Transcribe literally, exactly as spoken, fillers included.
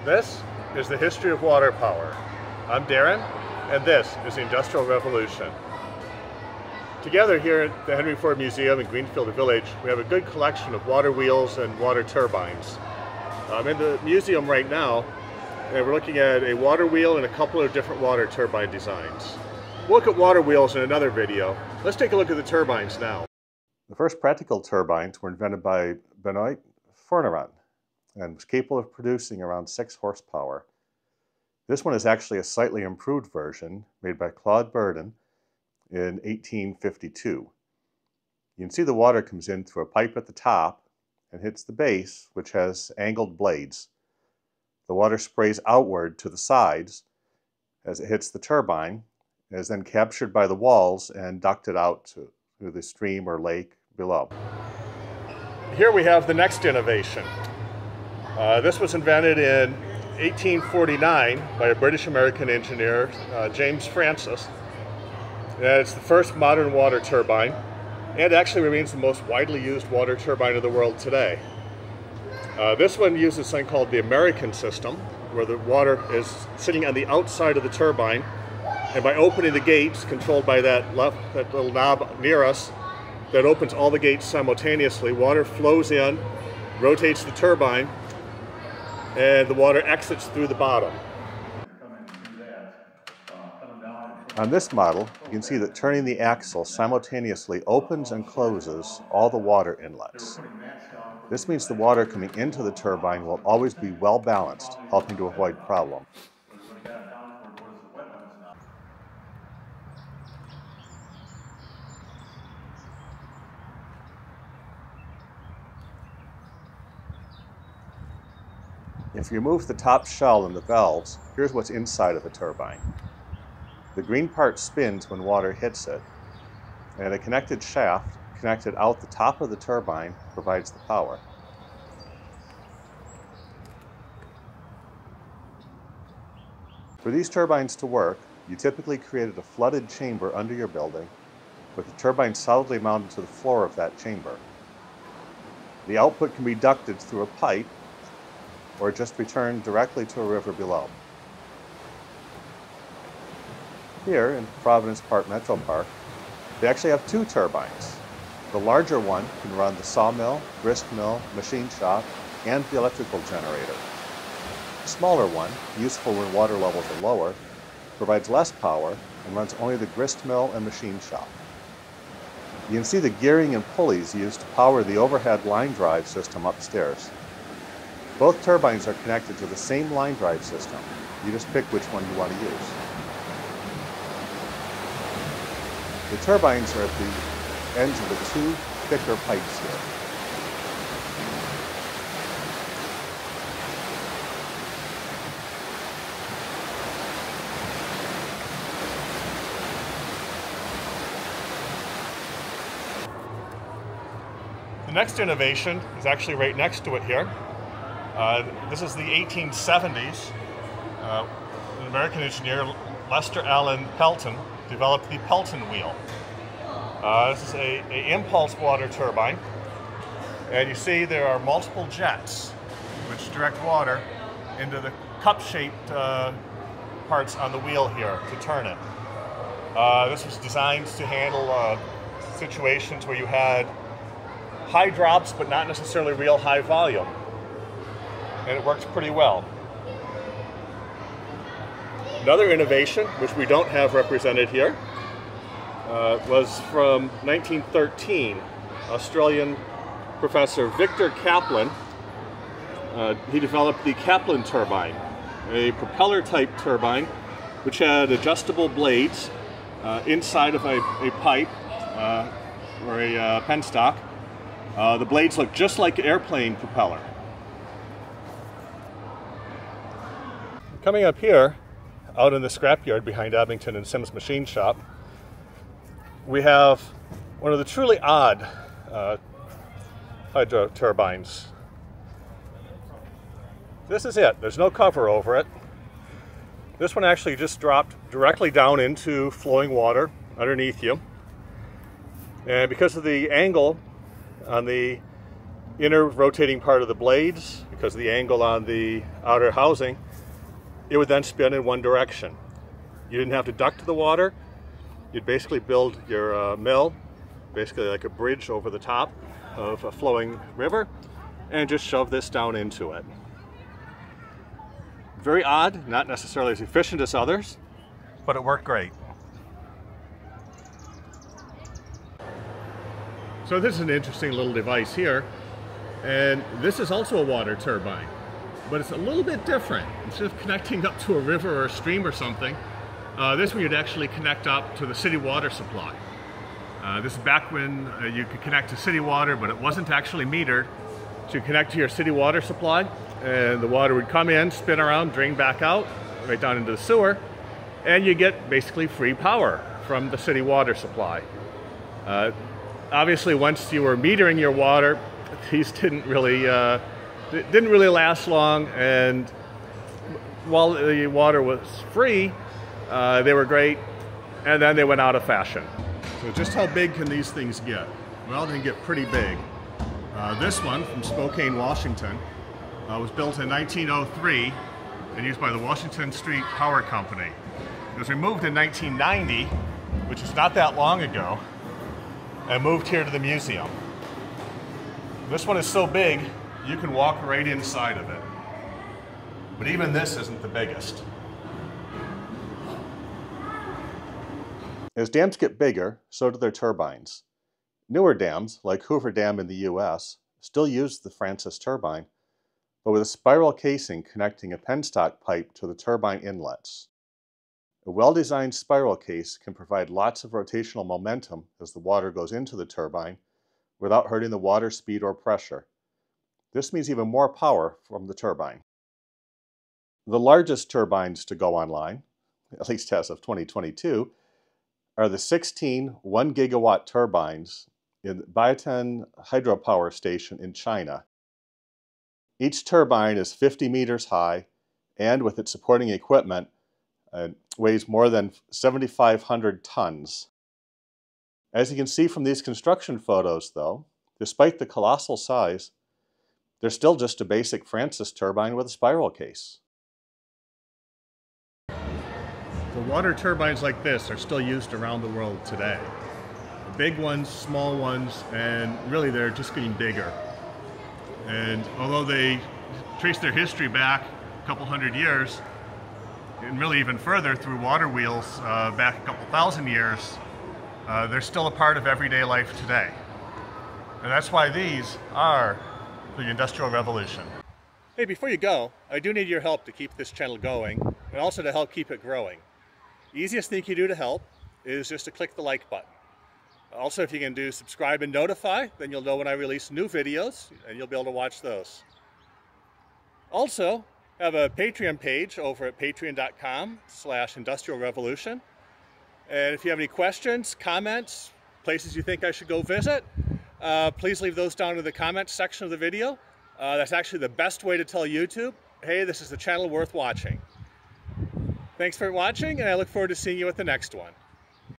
This is the history of water power. I'm Darren, and this is the Industrial Revolution. Together here at the Henry Ford Museum in Greenfield Village, we have a good collection of water wheels and water turbines. I'm in the museum right now, and we're looking at a water wheel and a couple of different water turbine designs. We'll look at water wheels in another video. Let's take a look at the turbines now. The first practical turbines were invented by Benoit Fourneyron and was capable of producing around six horsepower. This one is actually a slightly improved version made by Claude Bourdon in eighteen fifty-two. You can see the water comes in through a pipe at the top and hits the base, which has angled blades. The water sprays outward to the sides as it hits the turbine, and is then captured by the walls and ducted out to, to the stream or lake below. Here we have the next innovation. Uh, this was invented in eighteen forty-nine by a British-American engineer, uh, James Francis. And it's the first modern water turbine, and actually remains the most widely used water turbine in the world today. Uh, this one uses something called the American system, where the water is sitting on the outside of the turbine, and by opening the gates, controlled by that left, that little knob near us, that opens all the gates simultaneously, water flows in, rotates the turbine, and the water exits through the bottom. On this model, you can see that turning the axle simultaneously opens and closes all the water inlets. This means the water coming into the turbine will always be well balanced, helping to avoid problems. If you remove the top shell and the valves, here's what's inside of the turbine. The green part spins when water hits it, and a connected shaft connected out the top of the turbine provides the power. For these turbines to work, you typically created a flooded chamber under your building, with the turbine solidly mounted to the floor of that chamber. The output can be ducted through a pipe, or just returned directly to a river below. Here in Providence Park Metro Park, they actually have two turbines. The larger one can run the sawmill, grist mill, machine shop, and the electrical generator. The smaller one, useful when water levels are lower, provides less power and runs only the grist mill and machine shop. You can see the gearing and pulleys used to power the overhead line drive system upstairs. Both turbines are connected to the same line drive system. You just pick which one you want to use. The turbines are at the ends of the two thicker pipes here. The next innovation is actually right next to it here. Uh, this is the eighteen seventies. Uh, an American engineer, Lester Allen Pelton, developed the Pelton wheel. Uh, this is a, a impulse water turbine, and you see there are multiple jets which direct water into the cup-shaped uh, parts on the wheel here to turn it. Uh, this was designed to handle uh, situations where you had high drops but not necessarily real high volume. And it works pretty well. Another innovation, which we don't have represented here, uh, was from nineteen thirteen. Australian professor Victor Kaplan. Uh, he developed the Kaplan turbine, a propeller-type turbine which had adjustable blades uh, inside of a, a pipe uh, or a uh, penstock. Uh, the blades look just like an airplane propeller. Coming up here, out in the scrapyard behind Abington and Sims Machine Shop, we have one of the truly odd uh, hydro turbines. This is it. There's no cover over it. This one actually just dropped directly down into flowing water underneath you. And because of the angle on the inner rotating part of the blades, because of the angle on the outer housing, it would then spin in one direction. You didn't have to duct the water. You'd basically build your uh, mill, basically like a bridge over the top of a flowing river, and just shove this down into it. Very odd, not necessarily as efficient as others, but it worked great. So this is an interesting little device here, and this is also a water turbine, but it's a little bit different. Instead of connecting up to a river or a stream or something, uh, this one you'd actually connect up to the city water supply. Uh, this is back when uh, you could connect to city water, but it wasn't actually metered. So you connect to your city water supply, and the water would come in, spin around, drain back out, right down into the sewer, and you get basically free power from the city water supply. Uh, obviously, once you were metering your water, these didn't really uh, didn't really last long, and while the water was free, uh, they were great, and then they went out of fashion. So just how big can these things get? Well, they can get pretty big. Uh, this one from Spokane, Washington, uh, was built in nineteen oh three and used by the Washington Street Power Company. It was removed in nineteen ninety, which is not that long ago, and moved here to the museum. This one is so big, you can walk right inside of it. But even this isn't the biggest. As dams get bigger, so do their turbines. Newer dams, like Hoover Dam in the U S, still use the Francis turbine, but with a spiral casing connecting a penstock pipe to the turbine inlets. A well-designed spiral case can provide lots of rotational momentum as the water goes into the turbine without hurting the water speed or pressure. This means even more power from the turbine. The largest turbines to go online, at least as of twenty twenty-two, are the sixteen one gigawatt turbines in Baitian hydropower station in China. Each turbine is fifty meters high, and with its supporting equipment, uh, weighs more than seven thousand five hundred tons. As you can see from these construction photos, though, despite the colossal size, they're still just a basic Francis turbine with a spiral case. So water turbines like this are still used around the world today. Big ones, small ones, and really they're just getting bigger. And although they trace their history back a couple hundred years, and really even further through water wheels uh, back a couple thousand years, uh, they're still a part of everyday life today. And that's why these are the Industrial Revolution. Hey, before you go, I do need your help to keep this channel going, and also to help keep it growing. The easiest thing you can do to help is just to click the like button. Also, if you can do subscribe and notify, then you'll know when I release new videos, and you'll be able to watch those. Also, I have a Patreon page over at patreon dot com slash industrial revolution. And if you have any questions, comments, places you think I should go visit, uh, please leave those down in the comments section of the video. Uh, that's actually the best way to tell YouTube, hey, this is a channel worth watching. Thanks for watching, and I look forward to seeing you at the next one.